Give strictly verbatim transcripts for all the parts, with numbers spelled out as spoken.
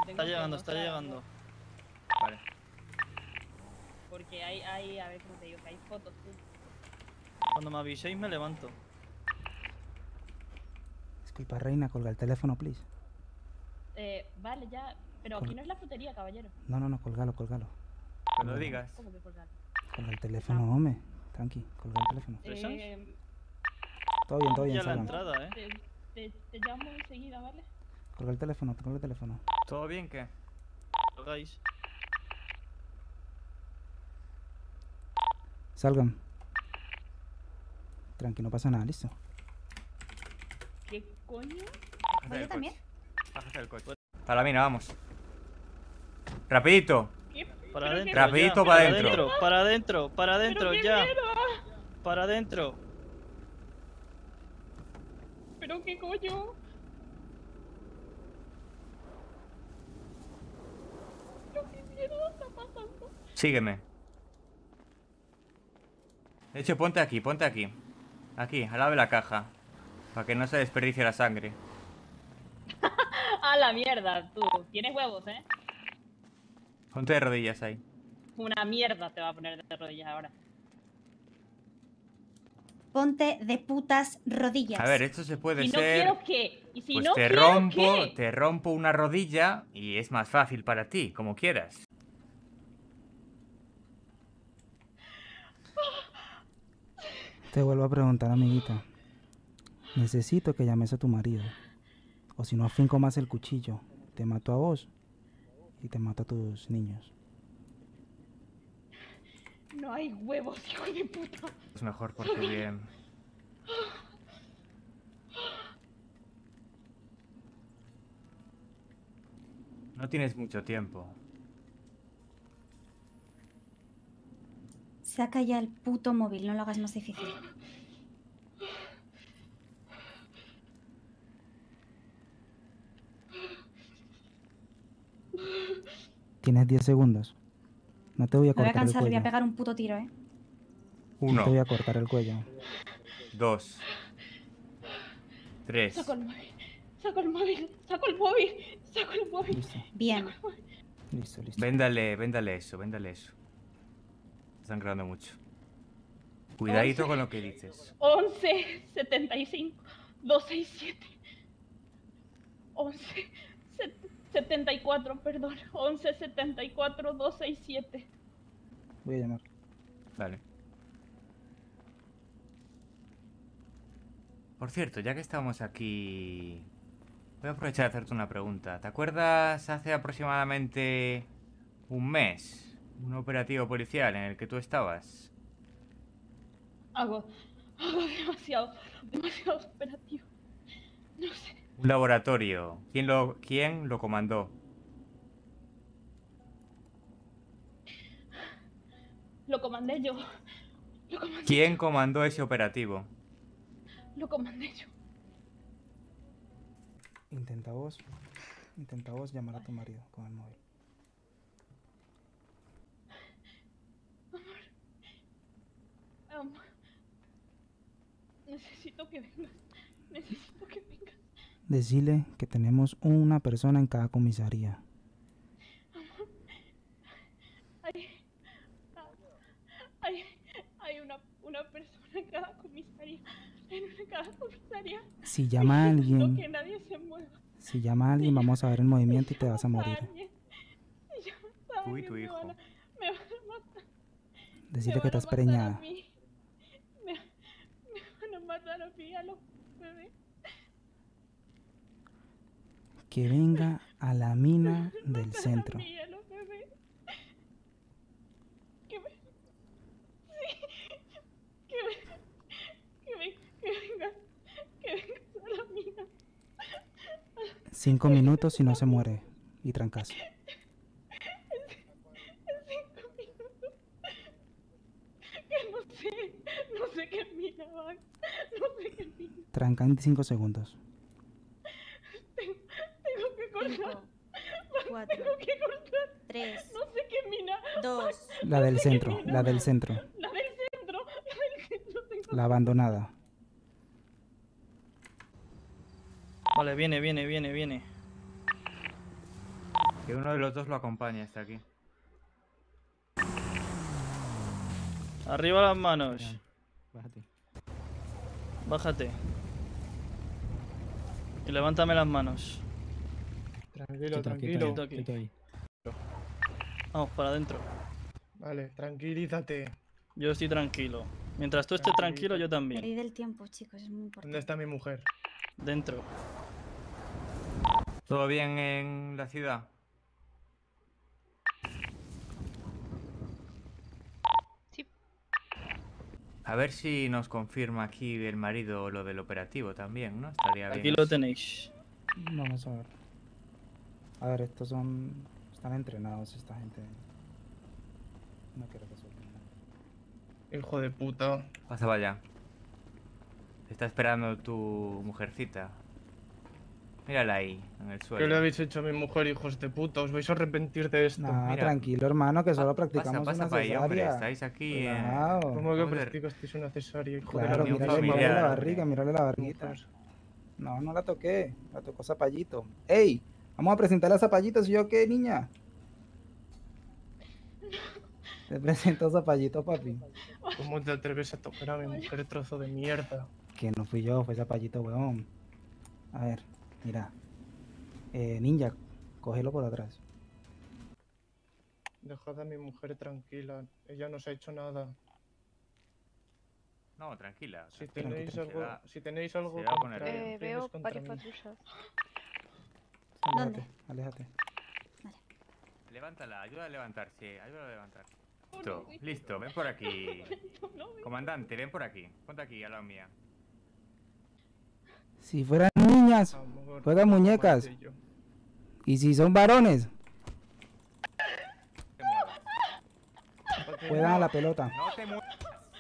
Está llegando, está llegando. Vale. Porque hay, hay, a ver cómo te digo, que hay fotos, tú. Cuando me aviséis me levanto. Disculpa, reina, colga el teléfono, please. Eh, vale, ya. Pero aquí no es la frutería, caballero. No, no, no, colgalo, colgalo. Cuando lo digas. ¿Cómo que colgar? Colga el teléfono, hombre. Tranqui, colga el teléfono. Eh, Todo bien, todo bien, Ya la salgan. entrada, eh. te, te, te llamo enseguida, ¿vale? Colga el teléfono, colga el teléfono. ¿Todo bien qué? Colgáis. Salgan. Tranqui, no pasa nada, listo. ¿Qué coño? Bájate ¿Yo del también? coche. Bájate del coche. Para la mina, vamos. Rapidito. ¿Qué? Para ¿Pero adentro. qué- Rapidito ya, para para adentro. Para adentro, para adentro, ¿Pero qué ya. mierda? Para adentro. ¿Pero qué coño? ¿Pero qué mierda está pasando? Sígueme. De hecho, ponte aquí, ponte aquí. Aquí, al lado de la caja. Para que no se desperdicie la sangre. A la mierda, tú. Tienes huevos, ¿eh? Ponte de rodillas ahí. Una mierda te va a poner de rodillas ahora. Ponte de putas rodillas. A ver, esto se puede ¿Y no ser... quiero qué? ¿Y si Pues no te quiero rompo, qué? te rompo una rodilla y es más fácil para ti, como quieras. Te vuelvo a preguntar, amiguita. Necesito que llames a tu marido. O si no, afinco más el cuchillo. Te mato a vos y te mato a tus niños. No hay huevos, hijo de puta. Es mejor porque bien... No tienes mucho tiempo. Saca ya el puto móvil, no lo hagas más difícil. Tienes diez segundos. No te voy a Me voy a cortar el cansar, le voy cuello. a pegar un puto tiro, ¿eh? No Uno, te voy a cortar el cuello. dos, tres. Saco el móvil. Saco el móvil. Saco el móvil. Saco el móvil. Listo, Bien. listo, listo. Véndale, véndale eso, véndale eso. Está sangrando mucho. Cuidadito con lo que dices. once, setenta y cinco, doscientos sesenta y siete. once, setenta y cuatro, perdón. once, setenta y cuatro, doscientos sesenta y siete. Voy a llamar. Dale. Por cierto, ya que estamos aquí... Voy a aprovechar de hacerte una pregunta. ¿Te acuerdas hace aproximadamente un mes? Un operativo policial en el que tú estabas. Hago, hago demasiado, demasiado operativo. No sé. Un laboratorio. ¿Quién lo, quién lo comandó? Lo comandé yo. Lo comandé, ¿Quién comandó ese operativo? lo comandé yo. Intenta vos. Intenta vos llamar a tu marido con el móvil. Amor. Necesito que vengas. Necesito que vengas. Decile que tenemos una persona en cada comisaría. Hay, hay, hay una, una persona en cada comisaría. En cada comisaría. Si llama a Necesito alguien, que nadie se mueva. si llama a alguien, vamos a ver el movimiento y te vas a morir. Alguien. Si llamas a Tú y alguien, tu me hijo. van a- Me van a matar. Decile Me que van a estás matar a preñada. mí. Me, me van a matar a mí y a los bebés. Que venga a la mina Me del matan centro. A mí y a los bebés. Que me... Sí. Que venga. Que venga. Que venga. Que venga a la mina. Cinco minutos y no se muere. Y trancas. En cinco minutos. Que no sé. No sé qué mina van. No sé qué mina. Tranca en cinco segundos. Tengo, tengo que cortar. Cinco, cuatro, Tengo que cortar. tres, No sé qué mina. dos. La del centro, la del centro. La del centro. La del centro. Tengo La abandonada. Vale, viene, viene, viene, viene. Que uno de los dos lo acompañe hasta aquí. Arriba las manos. Ya, bájate. Bájate. Y levántame las manos. Tranquilo, Quieto, tranquilo. quieto, aquí. quieto ahí. Vamos, para adentro. Vale, tranquilízate. Yo estoy tranquilo. Mientras tú estés tranquilo, yo también. Medid el tiempo, chicos, es muy importante. ¿Dónde está mi mujer? Dentro. ¿Todo bien en la ciudad? Sí. A ver si nos confirma aquí el marido lo del operativo también, ¿no? Estaría bien. Aquí lo así. tenéis. Vamos a ver. A ver, estos son... Están entrenados esta gente. No quiero que suelten nada. Hijo de puta. Pasa para allá. Te está esperando tu mujercita. Mírala ahí, en el ¿Qué le suelo. habéis hecho a mi mujer, hijos de puta? Os vais a arrepentir de esto. Nah, mira. tranquilo, hermano, que solo Pa- practicamos pasa, pasa una para ahí, hombre. cesárea. Estáis aquí en... Relajado. ¿Cómo que Vamos a ver. practicasteis una cesárea, hijo Claro, de reunión la mírale, puta mírale familiar, la madre? barriga, mírale la barriguita. Mujer. No, no la toqué. La tocó Zapallito. ¡Ey! Vamos a presentar a Zapallito. ¿Sí yo qué, niña? Te presento a Zapallito, papi. ¿Cómo te atreves a tocar a mi mujer, trozo de mierda? Que no fui yo, fue Zapallito, weón. A ver, mira. Eh, ninja, cógelo por atrás. Dejad a mi mujer tranquila. Ella no se ha hecho nada. No, tranquila. Si tranquila, tenéis se algo, va- si tenéis algo se va a poner contra bien. Eh, él, veo tienes contra varias mí. patrullas. ¿Dónde? Aléjate, aléjate. Levántala, ayuda a levantarse, ayuda a levantar. Oh, Listo, no, sí. listo, ven por aquí. No, no, Comandante, ven por aquí. Ponte aquí, a la mía. Si fueran niñas, Amor, juegan muñecas. martillo. Y si son varones, No te muevas. juegan a la pelota. No te muevas.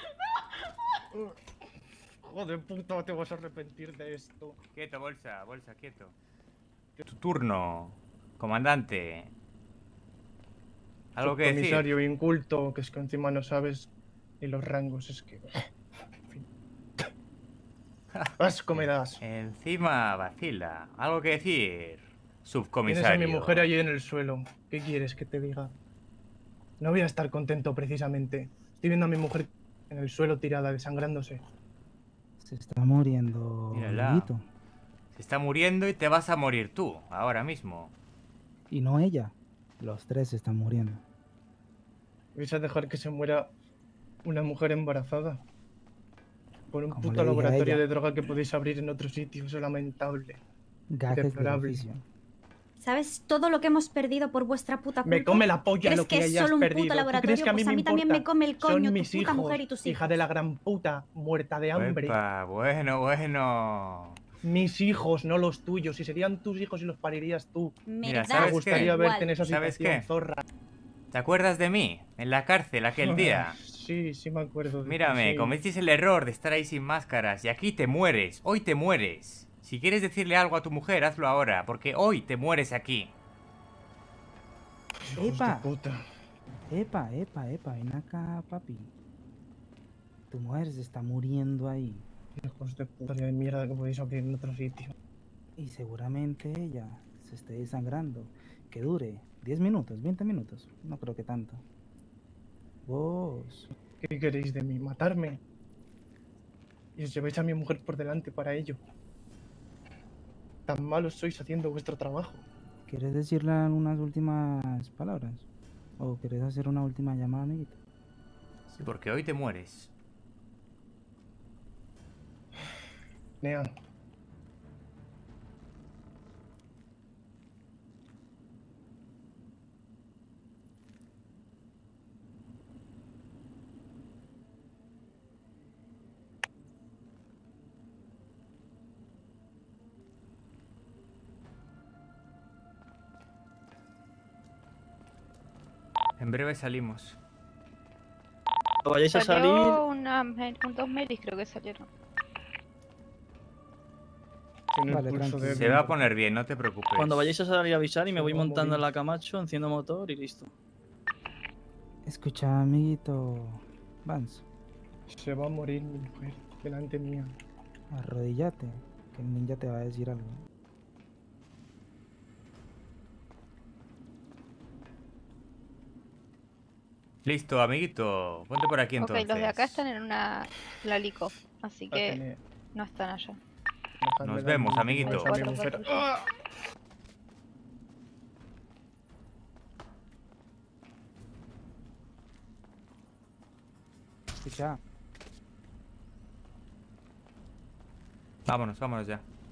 Joder, puta, te vas a arrepentir de esto. Quieto, bolsa, bolsa, quieto. Tu turno, comandante. ¿Algo que decir? Comisario inculto, que es que encima no sabes ni los rangos, es que... En fin. Asco me das. Encima vacila. ¿Algo que decir? Tienes a Subcomisario. mi mujer allí en el suelo. ¿Qué quieres que te diga? No voy a estar contento precisamente. Estoy viendo a mi mujer en el suelo tirada, desangrándose. Se está muriendo, Mírala. amiguito. Se está muriendo y te vas a morir tú, ahora mismo. Y no ella. Los tres se están muriendo. ¿Vais a dejar que se muera una mujer embarazada? Por un Como puto le dije a laboratorio ella. de droga que podéis abrir en otro sitio. Eso es lamentable. Gajes del Deplorable. oficio. ¿Sabes todo lo que hemos perdido por vuestra puta culpa? Me come la polla ¿Crees lo que, que es hayas solo un perdido. puto ¿Tú laboratorio? crees que a mí Pues me a mí también importa? me come el coño Son tu mis puta hijos, mujer y tus hijos. hija de la gran puta, muerta de hambre. Epa, bueno, bueno. Mis hijos, no los tuyos. Si serían tus hijos y los parirías tú. Me Mira, da Me ¿sabes qué? gustaría igual. verte en esa ¿Sabes situación, qué? zorra. ¿Te acuerdas de mí? En la cárcel aquel día. Sí, sí me acuerdo. de ti, Mírame, sí. cometiste el error de estar ahí sin máscaras y aquí te mueres. Hoy te mueres. Si quieres decirle algo a tu mujer, hazlo ahora, porque hoy te mueres aquí. Hijos Epa. de puta. Epa, epa, epa, ven acá, papi. Tu mujer se está muriendo ahí. Hijos de puta de mierda que podéis abrir en otro sitio. Y seguramente ella se esté desangrando. Que dure diez minutos, veinte minutos. No creo que tanto. Vos. ¿Qué queréis de mí? ¿Matarme? Y os lleváis a mi mujer por delante para ello. Tan malos sois haciendo vuestro trabajo. ¿Quieres decirle unas últimas palabras? ¿O quieres hacer una última llamada, amiguito? Sí, porque hoy te mueres. Nea, En breve salimos. Cuando vayáis a salir, Salió una, me- un dos melis creo que salieron. tiene Vale, el pulso tranquilo. de... Se va a poner bien, no te preocupes. cuando vayáis a salir avisar y me Se voy va a montando en morir. la Camacho, enciendo motor y listo. Escucha, amiguito. Vance, Se va a morir mi mujer delante mía. arrodillate, que el ninja te va a decir algo. Listo, amiguito. Ponte por aquí entonces. Ok, los de acá están en una Lalico, así que Déjame- no están allá. déjame Nos dar vemos, un- amiguito. a mi Cuatro mujer. patrullas. ¡Ah! Escucha, Vámonos, vámonos ya.